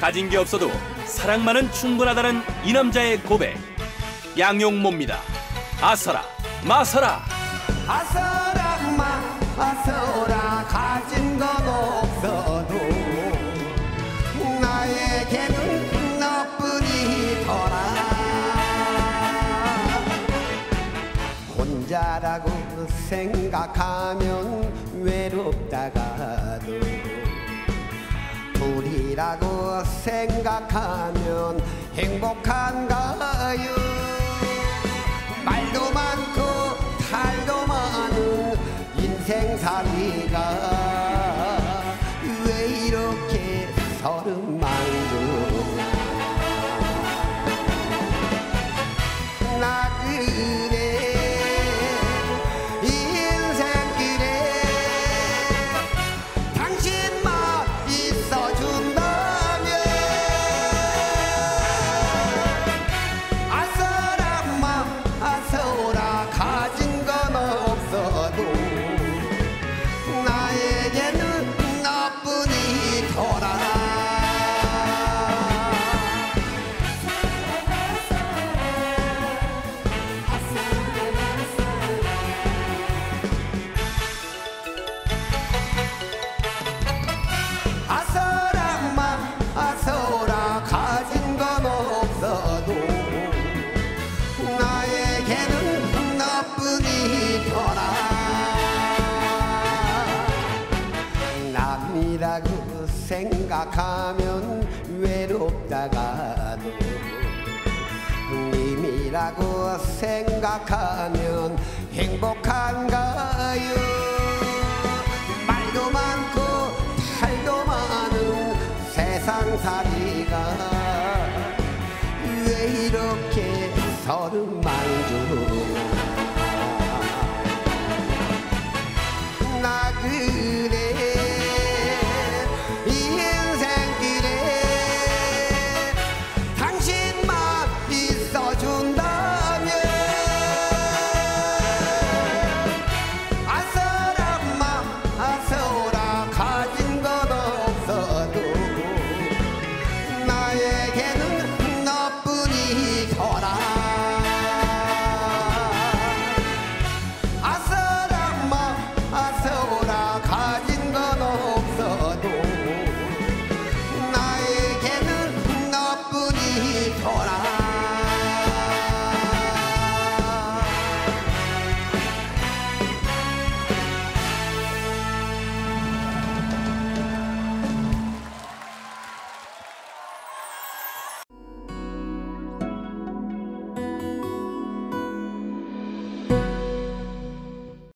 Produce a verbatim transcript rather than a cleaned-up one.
가진 게 없어도 사랑만은 충분하다는 이 남자의 고백. 양용모입니다. 아서라 마서라. 아서라 마서라 가진 건 없어도 나에게는 너뿐이더라. 혼자라고 생각하면 외롭다가도 둘이라고 생각하면 행복한가요? 말도 많고 탈도 많은 인생살이가 왜 이렇게 서름 많구나. 나그네 인생길에 당신만 있어준다면 아서라 마서라 가진 건 없어도 나에게는 너뿐이더라. 아서라 마서라 가진 건 없어도 나에게는 너뿐이더라. 남이라고 생각하면 외롭다가도 님이라고 생각하면 행복한가?